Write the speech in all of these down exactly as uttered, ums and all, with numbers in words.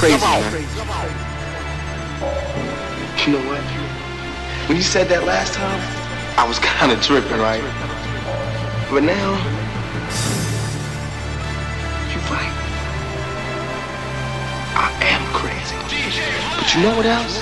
crazy, man. You know what? When you said that last time, I was kind of tripping, right? But now, you're right. I am crazy. But you know what else?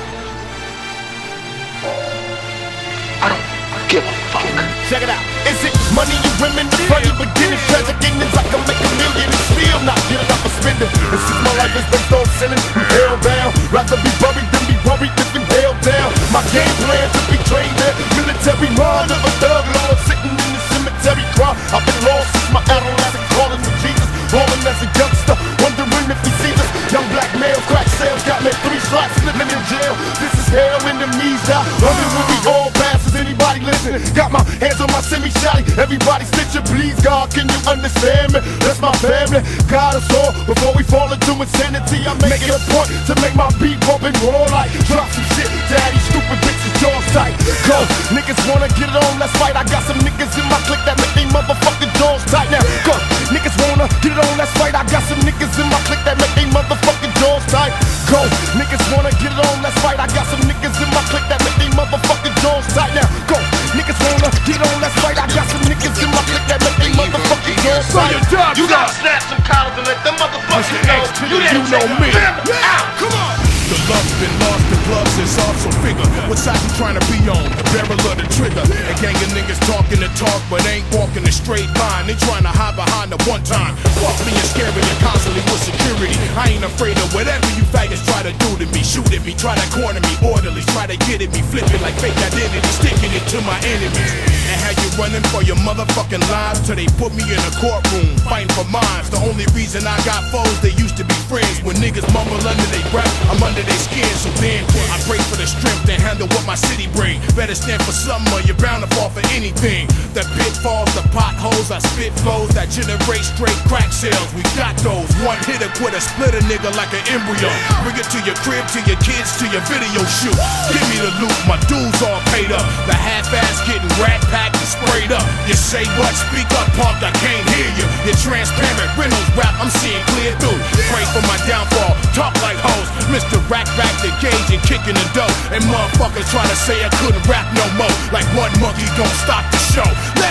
I don't give a fuck. Check it out. Is it money and women? Funny beginning, tragic endings. I can make a million and still not get enough for spending. And since my life is based on sinning, I'm held down. Rather be buried than be worried if you held down. My game plan to be trained in military mind of a thug lord sitting in the cemetery cry. I've been lost since my adolescent, calling for Jesus. Rolling as a youngster, wondering if he sees us. Young black male, crack sales, got me three slots, living in jail. This is hell in the knees out. Under when we all pass. Anybody listen? Got my hands on my semi-shotty. Everybody stitching, please God, can you understand me? That's my family, got us all. Before we fall into insanity, I make it a point to make my beat bump and roll like drop some shit, daddy, stupid bitches, jaws tight. Go, niggas wanna get it on, let's fight. I got some niggas in my clique that make they motherfucking jaws tight. Now, go, niggas wanna get it on, let's fight. I got some niggas in my clique that make they motherfucking jaws tight. Go, niggas wanna get it on, let's fight. I got some niggas in my clique that make they motherfucking jaws tight. Now, go, niggas wanna get on, let's fight. I got some niggas in my clique that make they motherfucking jaws tight. You gotta snap some collars and let them motherfuckers know you didn't know me. Out, come on. The love's been lost, the gloves is off, so figure what side you trying to be on, the barrel of the trigger. A gang of niggas talking the talk, but ain't walking the straight line. They trying to hide behind the one time. Fuck me and scary and constantly with security. I ain't afraid of whatever you faggots try to do to me. Shoot at me, try to corner me, orderlies try to get at me, flipping like fake identity, sticking it to my enemies. And how you running for your motherfucking lives till they put me in a courtroom, fighting for mines. The only reason I got foes, they used to be friends. When niggas mumble under they breath, I'm under they skin. So then I pray for the strength to handle what my city bring. Better stand for something or you're bound to fall for anything. The pitfalls, the potholes, I spit flows that generate straight crack sales. We got those. One hitter quit a split a nigga like an embryo. Bring it to your crib, to your kids, to your video shoot. Give me the loot, my dues all paid up. The half-ass getting rat packed and sprayed up. You say what? Speak up, punk, I can't hear you. You're transparent, Reynolds rap, I'm seeing clear through. Pray for my downfall, talk like hoes. Mister Rack Rack the gauge and kicking the dough. And motherfuckers trying to say I couldn't rap no more. Like one monkey don't stop the show.